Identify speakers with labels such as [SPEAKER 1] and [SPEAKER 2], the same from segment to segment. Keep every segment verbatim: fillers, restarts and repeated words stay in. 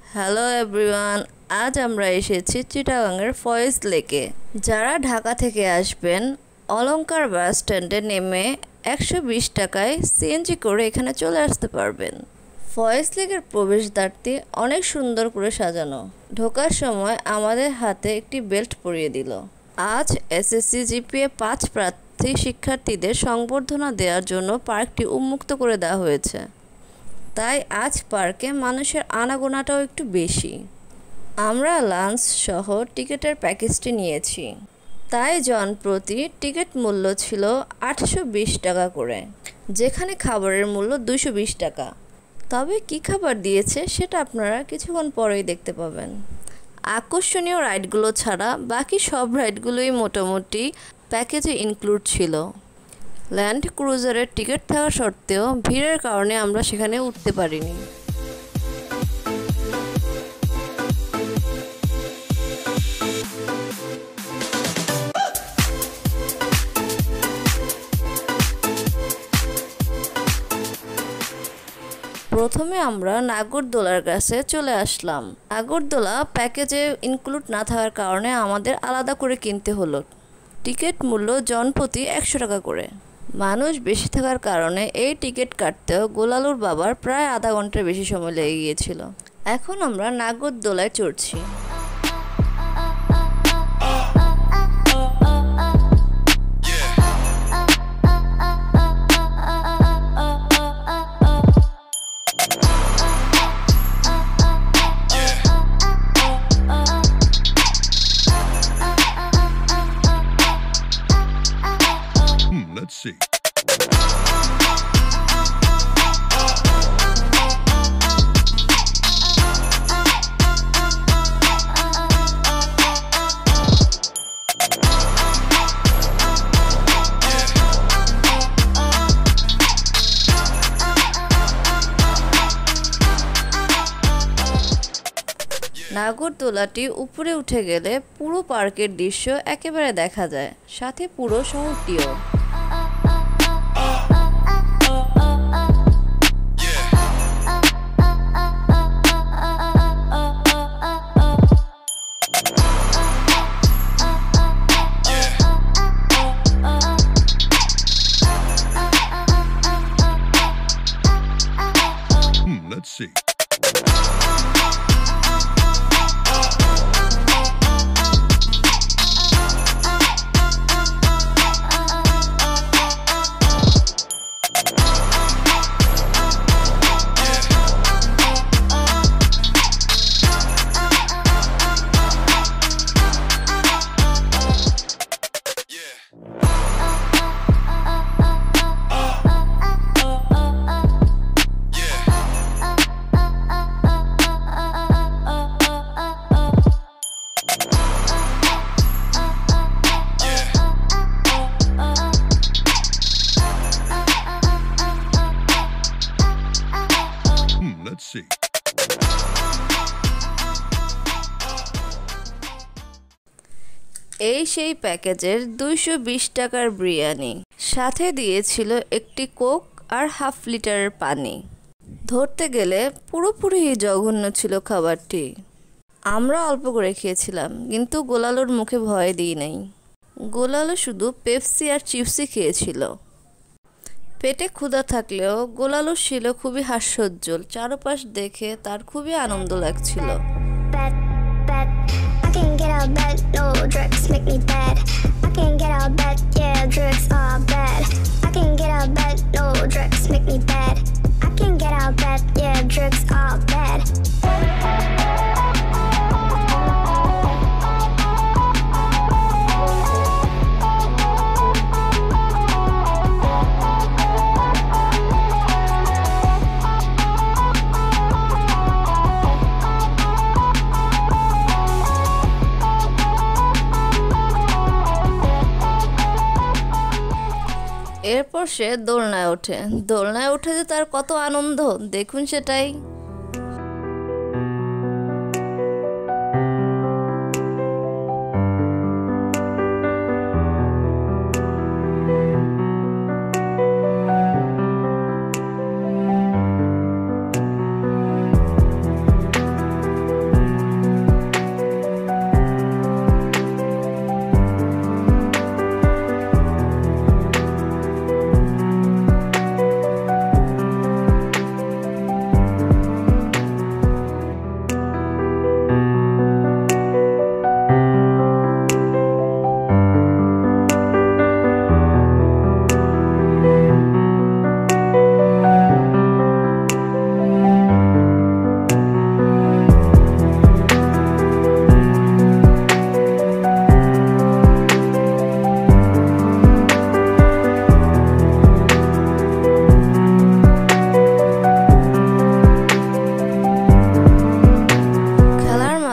[SPEAKER 1] Hello everyone, আজ আমরা এসেছি চিটাগাংয়ের ফয়েজ লেকে। যারা ঢাকা থেকে আসবেন অলংকার বাস স্ট্যান্ডে নেমে একশো বিশ টাকায় সিএনজি করে এখানে চলে আসতে পারবেন। ফয়েজ লেকের প্রবেশদ্বারটি অনেক সুন্দর করে সাজানো। ঢোকার সময় আমাদের হাতে একটি বেল্ট পরিয়ে দিল। আজ এসএসসি জিপিএ পাঁচ প্রার্থী শিক্ষার্থীদের সংবর্ধনা দেওয়ার জন্য পার্কটি উন্মুক্ত করে দেওয়া হয়েছে, তাই আজ পার্কে মানুষের আনাগোনাটাও একটু বেশি। আমরা লাঞ্চ সহ টিকিটের প্যাকেজটি নিয়েছি, তাই জন প্রতি টিকিট মূল্য ছিল আটশো বিশ টাকা করে, যেখানে খাবারের মূল্য দুইশো বিশ টাকা। তবে কী খাবার দিয়েছে সেটা আপনারা কিছুক্ষণ পরেই দেখতে পাবেন। আকর্ষণীয় রাইডগুলো ছাড়া বাকি সব রাইডগুলোই মোটামুটি প্যাকেজে ইনক্লুড ছিল। ল্যান্ড ক্রুজারের টিকিট থাকা সত্ত্বেও ভিড়ের কারণে আমরা সেখানে উঠতে পারিনি। প্রথমে আমরা নাগরদোলার কাছে চলে আসলাম। নাগরদোলা প্যাকেজে ইনক্লুড না থাকার কারণে আমাদের আলাদা করে কিনতে হলো। টিকিট মূল্য জনপ্রতি একশো টাকা করে। মানুষ বেশি থাকার কারণে এই টিকিট কাটতেও গোলালুর বাবার প্রায় আধা ঘন্টার বেশি সময় লেগে গিয়েছিল। এখন আমরা নাগরদোলায় চড়ছি।
[SPEAKER 2] Let's see.
[SPEAKER 1] নাগরদোলাটি উপরে উঠে গেলে পুরো পার্কের দৃশ্য একেবারে দেখা যায়, সাথে পুরো শহরটিও।
[SPEAKER 2] Let's see. Let's see.
[SPEAKER 1] এই সেই প্যাকেজের দুইশো বিশ টাকার বিরিয়ানি, সাথে দিয়েছিল একটি কোক আর হাফ লিটারের পানি। ধরতে গেলে পুরোপুরি জঘন্য ছিল খাবারটি। আমরা অল্প করে খেয়েছিলাম, কিন্তু গোলালুর মুখে ভয় দিই নাই। গোলালু শুধু পেপসি আর চিপসই খেয়েছিল। পেটে ক্ষুধা থাকলেও গোলালু ছিল খুবই হাস্যোজ্জ্বল। চারপাশ দেখে তার খুবই আনন্দ লাগছিল। এরপর সে দোলনায় ওঠে। দোলনায় উঠে যে তার কত আনন্দ দেখুন সেটাই।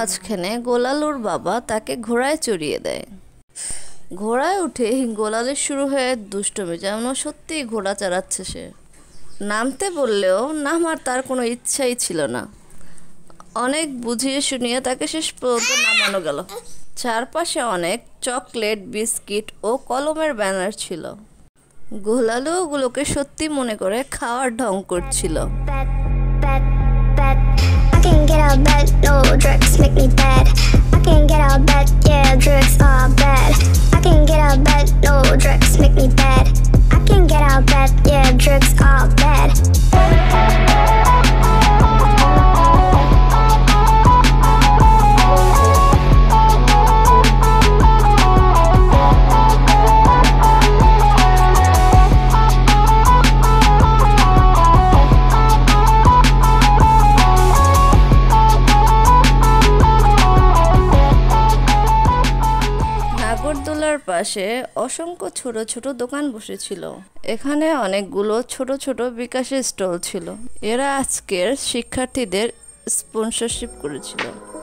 [SPEAKER 1] মাঝখানে গোলালুর বাবা তাকে ঘোড়ায় চড়িয়ে দেয়। ঘোড়ায় উঠে গোলালের শুরু হয়ে দুষ্টমি, যেন সত্যিই ঘোড়া চড়াচ্ছে সে। নামতে বললেও নামার তার কোনো ইচ্ছাই ছিল না। অনেক বুঝিয়ে শুনিয়ে তাকে শেষ পর্যন্ত নামানো গেল। চারপাশে অনেক চকলেট, বিস্কিট ও কলমের ব্যানার ছিল। গোলালু ওগুলোকে সত্যি মনে করে খাওয়ার ঢং করছিল। নাগরদোলার পাশে অসংখ্য ছোট ছোট দোকান বসেছিল। এখানে অনেকগুলো ছোট ছোট বিকাশের স্টল ছিল। এরা আজকের শিক্ষার্থীদের স্পন্সরশিপ করেছিল।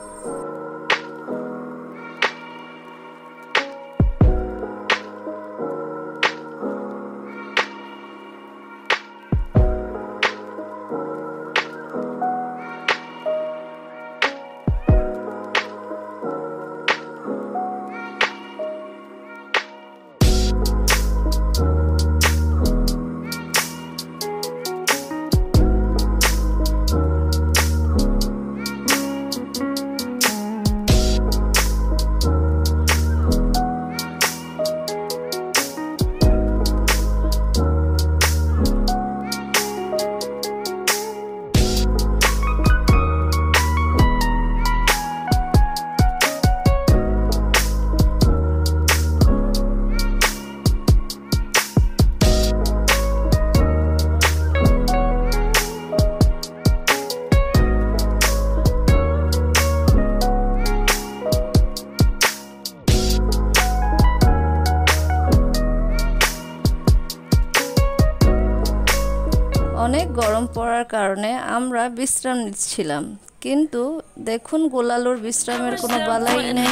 [SPEAKER 1] অনেক গরম পড়ার কারণে আমরা বিশ্রাম নিচ্ছিলাম, কিন্তু দেখুন গোলালুর বিশ্রামের কোনো বালাই নেই।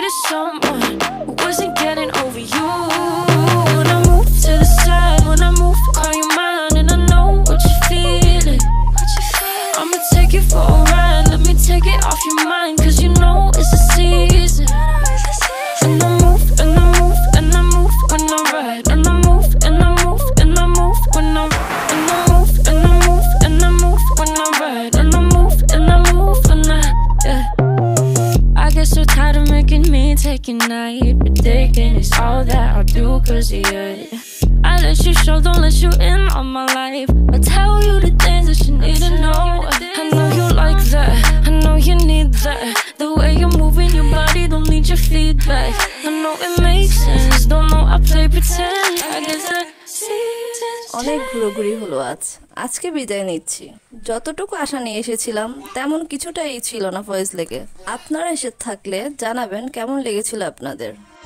[SPEAKER 3] Taking night, predicting it's all that I'll do cause of you. I let you show, don't let you in on my life. I tell you the things that you need to know. I know you like that, I know you need that. The way you're moving your body, don't need your feedback. I know it makes sense, don't know I play pretend. I guess that
[SPEAKER 1] অনেক ঘুরোঘুরি হলো আজ। আজকে বিদায় নিচ্ছি। যতটুকু আশা নিয়ে এসেছিলাম তেমন কিছুটাই ছিল না ফয়েজ লেকে। আপনারা এসে থাকলে জানাবেন কেমন লেগেছিল আপনাদের।